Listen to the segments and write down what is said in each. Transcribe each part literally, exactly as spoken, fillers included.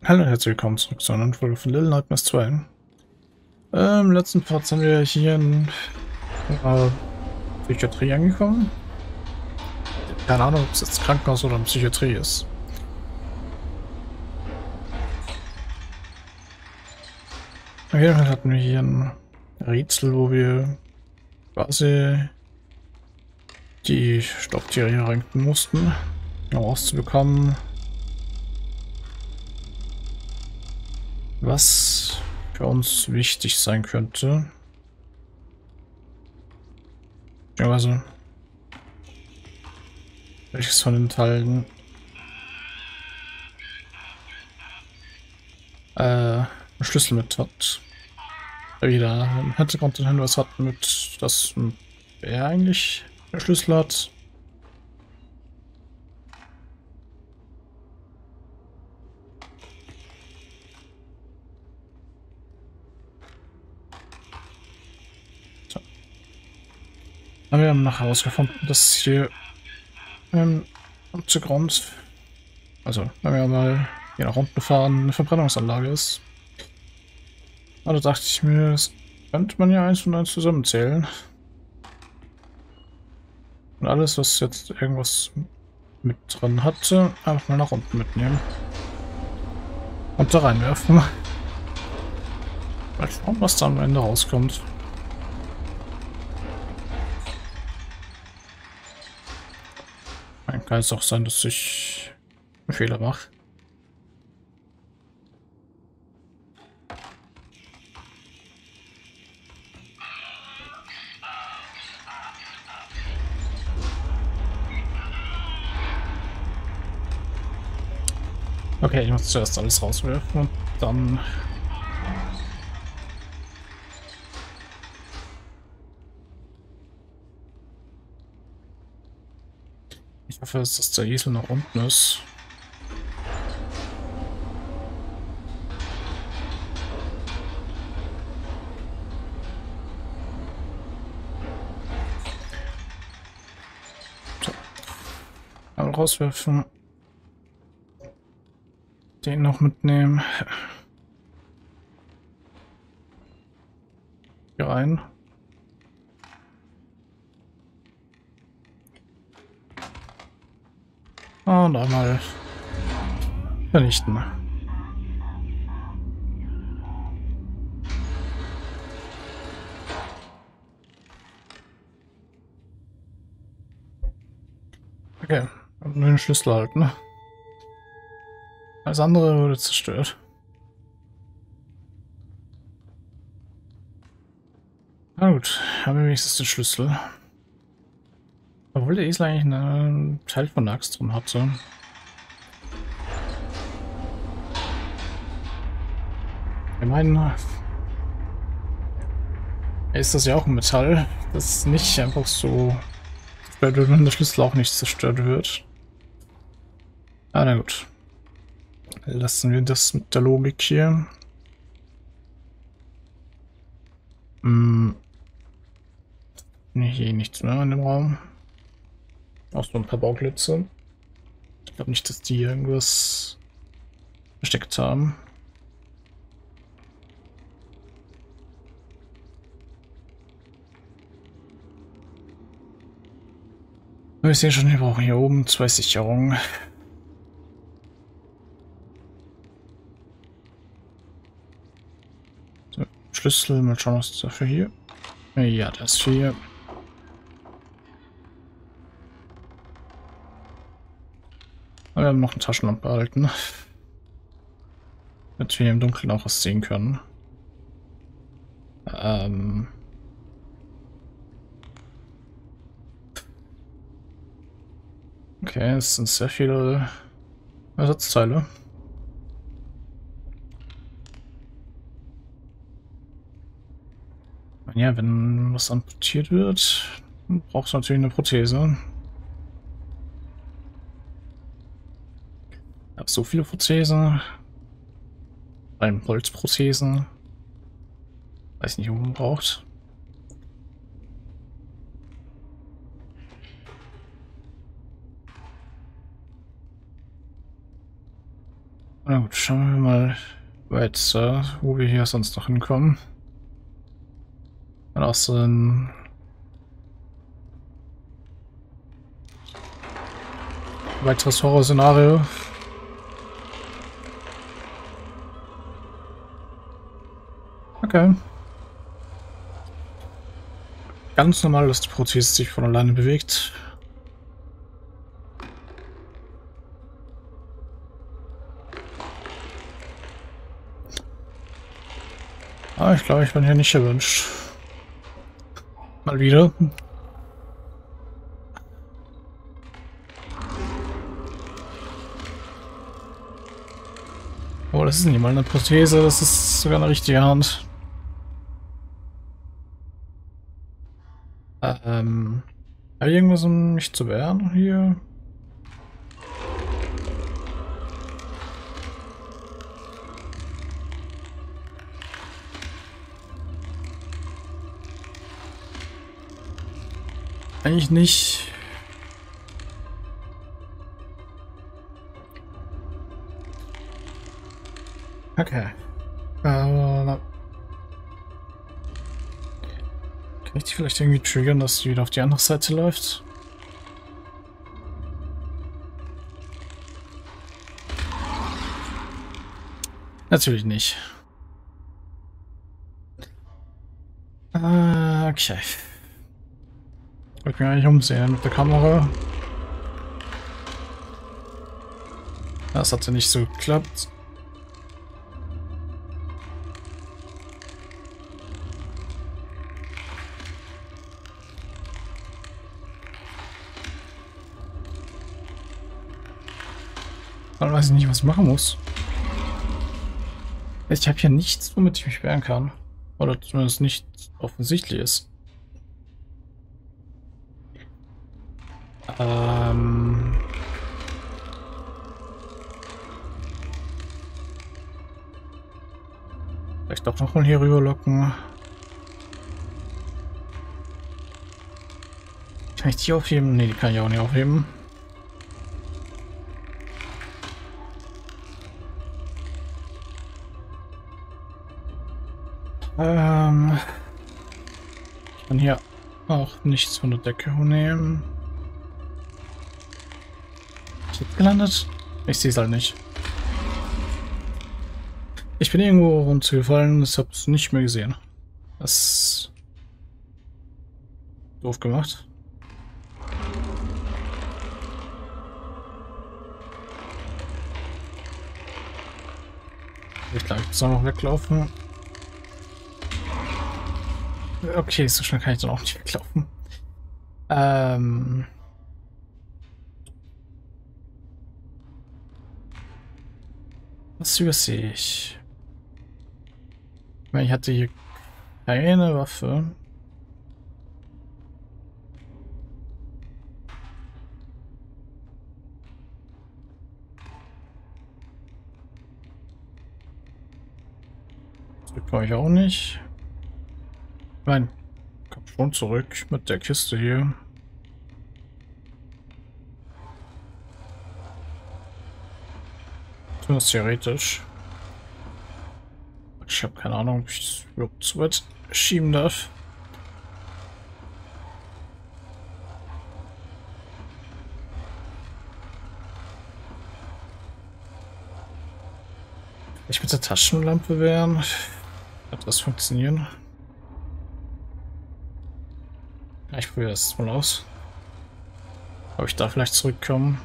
Hallo und herzlich willkommen zurück zu einer neuen Folge von Little Nightmares zwei. Äh, Im letzten Part sind wir hier in äh, Psychiatrie angekommen. Keine Ahnung, ob es jetzt Krankenhaus oder Psychiatrie ist. Auf jeden Fall hatten wir hier ein Rätsel, wo wir quasi die Stofftiere hier ranken mussten, um rauszubekommen, was für uns wichtig sein könnte. Also welches von den Teilen äh, einen Schlüssel mit hat. Wieder im Hintergrund den Hinweis hat, mit dass er eigentlich den Schlüssel hat. So. Aber wir haben nachher herausgefunden, dass hier im Untergrund, also wenn wir mal hier nach unten fahren, eine Verbrennungsanlage ist. Also dachte ich mir, das könnte man ja eins und eins zusammenzählen. Und alles, was jetzt irgendwas mit dran hatte, einfach mal nach unten mitnehmen. Und da reinwerfen. Mal schauen, was da am Ende rauskommt. Dann kann es auch sein, dass ich einen Fehler mache. Okay, ich muss zuerst alles rauswerfen und dann... Ich hoffe, dass der Esel nach unten ist. So. Mal rauswerfen. Den noch mitnehmen. Hier rein. Und einmal vernichten. Okay, nur den Schlüssel halten. Alles andere wurde zerstört. Na gut, haben wir wenigstens den Schlüssel. Obwohl der Esel eigentlich einen Teil von der Axt drin hatte. Ich meine, ist das ja auch ein Metall, das nicht einfach so zerstört wird, wenn der Schlüssel auch nicht zerstört wird. Ah, na gut. Lassen wir das mit der Logik hier. Hm. Nee, hier nichts mehr in dem Raum. Auch so ein paar Bauklötze. Ich glaube nicht, dass die irgendwas versteckt haben. Wir sehen schon, wir brauchen hier oben zwei Sicherungen. So, Schlüssel, mal schauen, was ist dafür hier. Ja, das ist hier. Wir haben noch eine Taschenlampe erhalten. Damit wir im Dunkeln auch was sehen können. Ähm. Okay, es sind sehr viele Ersatzteile. Ja, wenn was amputiert wird, braucht es natürlich eine Prothese. Ich habe so viele Prothesen. Ein Holzprothesen. Weiß nicht, wo man braucht. Na gut, schauen wir mal weiter, wo wir hier sonst noch hinkommen. Und auch so ein weiteres Horrorszenario. Okay. Ganz normal, dass die Prothese sich von alleine bewegt. Ah, ich glaube, ich bin hier nicht erwünscht. Mal wieder. Oh, das ist nicht mal eine Prothese, das ist sogar eine richtige Hand. Ähm, habe ich irgendwas, um mich zu wehren hier? Eigentlich nicht. Okay. Äh, kann ich die vielleicht irgendwie triggern, dass die wieder auf die andere Seite läuft? Natürlich nicht. Äh, okay. Ich wollte mich eigentlich umsehen mit der Kamera. Das hat ja nicht so geklappt. Dann weiß ich nicht, was ich machen muss. Ich habe hier nichts, womit ich mich wehren kann. Oder zumindest nicht offensichtlich ist. Ähm... Vielleicht doch nochmal hier rüber locken. Kann ich die aufheben? Ne, die kann ich auch nicht aufheben. Ähm... Ich kann hier auch nichts von der Decke nehmen. Ist jetzt gelandet? Ich sehe es halt nicht. Ich bin irgendwo runtergefallen, ich habe es nicht mehr gesehen. Das ist doof gemacht. Ich glaube, ich muss auch noch weglaufen. Okay, so schnell kann ich dann auch nicht weglaufen. Ähm... Was übersehe ich? Ich meine, ich hatte hier keine Waffe. Zurück komme ich auch nicht. Nein, komm schon zurück mit der Kiste hier. Zumindest theoretisch. Ich habe keine Ahnung, ob ich das überhaupt zu weit schieben darf. Ich mit der Taschenlampe wären. Wird das funktionieren? Ja, ich probiere das mal aus. Ob ich da vielleicht zurückkomme.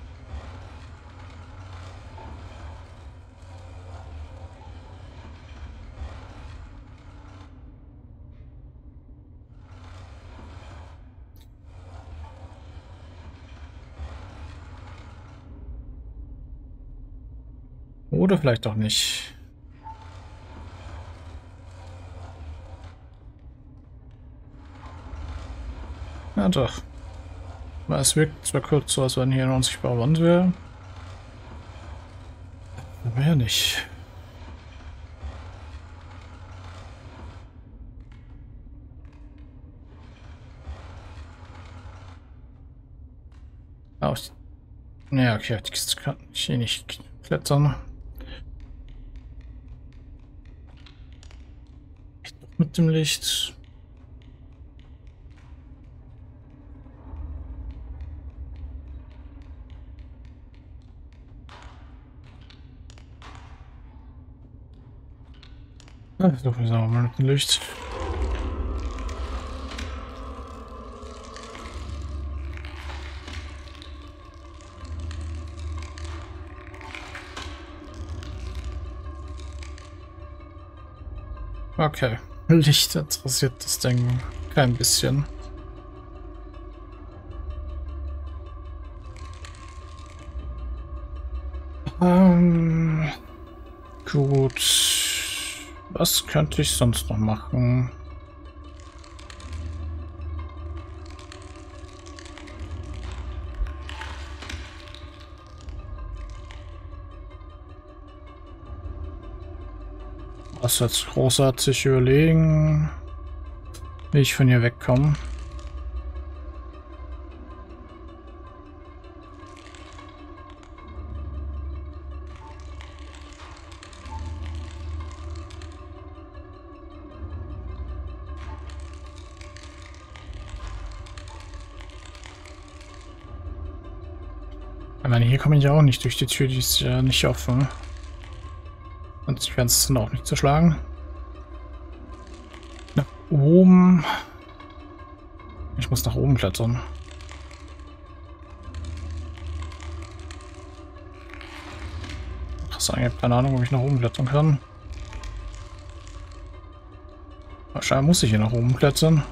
Oder vielleicht auch nicht. Ja doch. Es wirkt zwar kurz so, als wenn hier eine unsichtbare Wand wäre. Aber ja nicht. Auch. Naja, okay, die Kiste kann ich hier nicht klettern. mit dem Licht. Ah, so viel sagen wir mal mit dem Licht. Okay. Licht interessiert das Ding kein bisschen. Ähm, gut. Was könnte ich sonst noch machen? Was jetzt großartig überlegen, wie ich von hier wegkomme. Ich meine, hier komme ich ja auch nicht durch die Tür, die ist ja nicht offen. Und ich werde es dann auch nicht zerschlagen. Nach oben. Ich muss nach oben klettern. Krass, ich habe keine Ahnung, ob ich nach oben klettern kann. Wahrscheinlich muss ich hier nach oben klettern.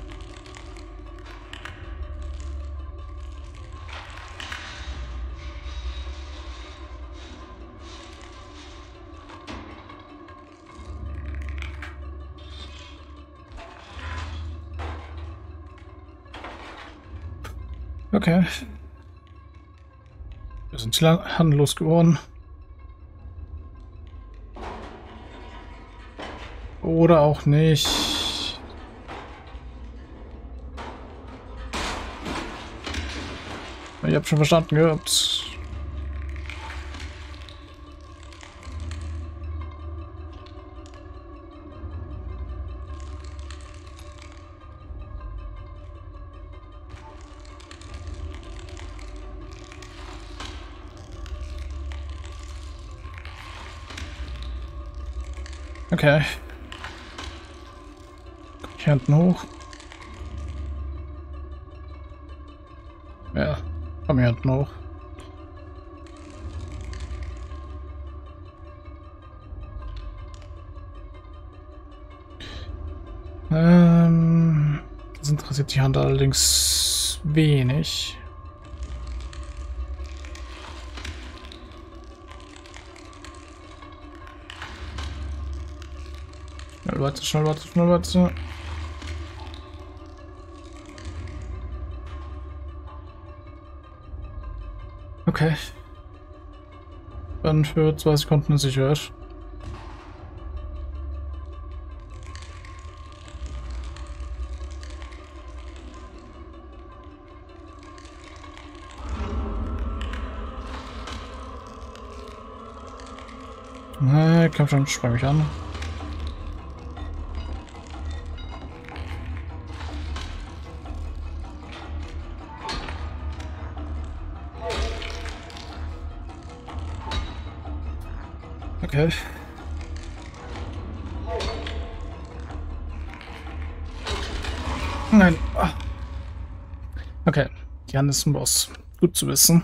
Okay. Wir sind handlos geworden. Oder auch nicht. Ich habe schon verstanden gehabt. Okay. Komm ich hier hinten hoch? Ja, komm hier hinten hoch. Ähm, das interessiert die Hand allerdings wenig. Schnell weiter, schnell weiter, schnell weiter. Okay. Dann für zwei Sekunden Sicherheit. Na, komm schon, spreng mich an. Okay. Nein. Ah. Okay, Jan ist ein Boss. Gut zu wissen.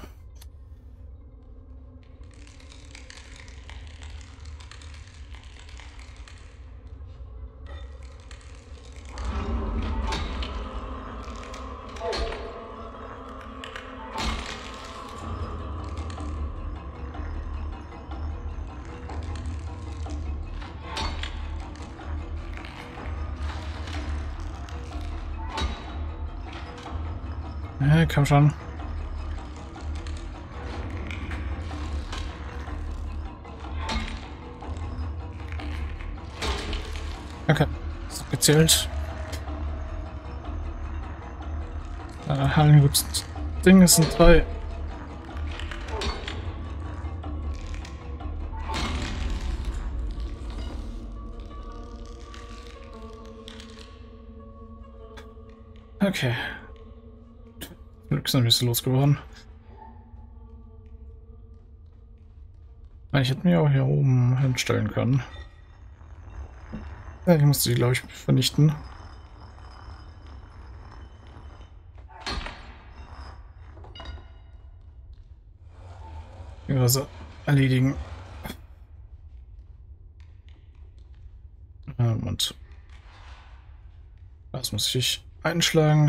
Ja, komm schon. Okay, ist gezählt. Äh, ein gutes Ding, es sind drei. Okay. Glück sind ein bisschen losgeworden. Ich hätte mir auch hier oben hinstellen können. Ja, ich muss die, glaube ich, vernichten. Also erledigen. Und das muss ich einschlagen.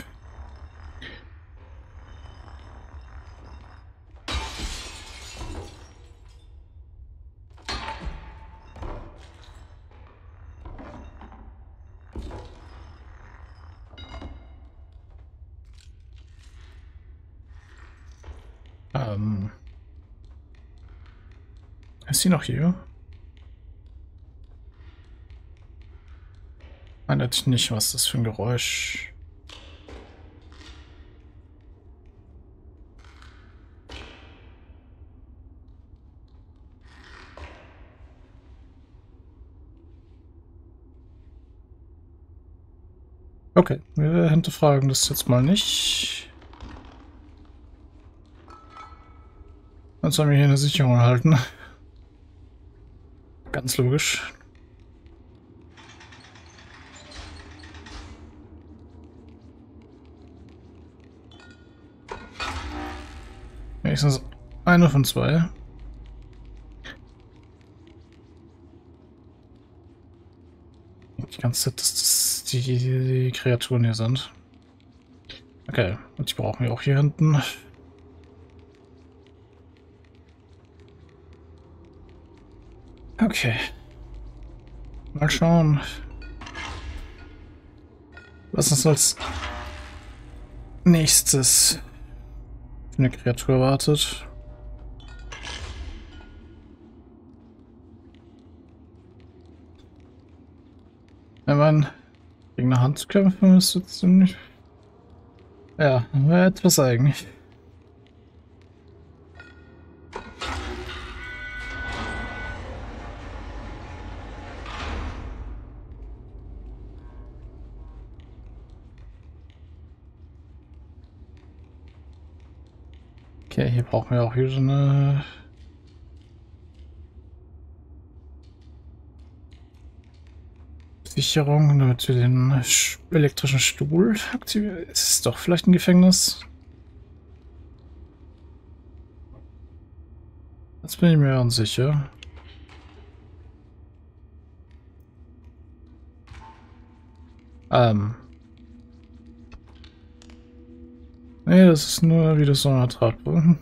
Ähm. Ist sie noch hier? Eindeutig nicht, was ist das für ein Geräusch? Okay, wir hinterfragen das jetzt mal nicht. Dann sollen wir hier eine Sicherung halten. Ganz logisch. Wenigstens eine von zwei. Die ganze Zeit, dass das die, die, die Kreaturen hier sind. Okay, und die brauchen wir auch hier hinten. Okay. Mal schauen, was uns als nächstes für eine Kreatur wartet. Ich meine, gegen eine Hand zu kämpfen ist jetzt ziemlich... Ja, wäre etwas eigentlich. Okay, hier brauchen wir auch wieder eine... Sicherung, damit wir den elektrischen Stuhl aktivieren. Ist es doch vielleicht ein Gefängnis? Jetzt bin ich mir unsicher. Ähm. Nee, das ist nur wieder so eine Tragbogen.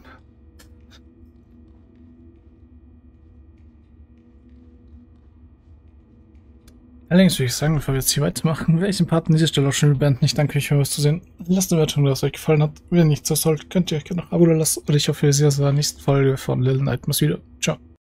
Allerdings würde ich sagen, bevor wir jetzt hier weitermachen, werde ich den Part an dieser Stelle auch schon beenden. Ich danke euch für was zu sehen. Lasst eine Wertung, dass es euch gefallen hat. Wenn nicht so sollte, könnt ihr euch gerne noch ein Abo lassen. Und ich hoffe, ihr seht uns in der nächsten Folge von Little Nightmares wieder. Ciao.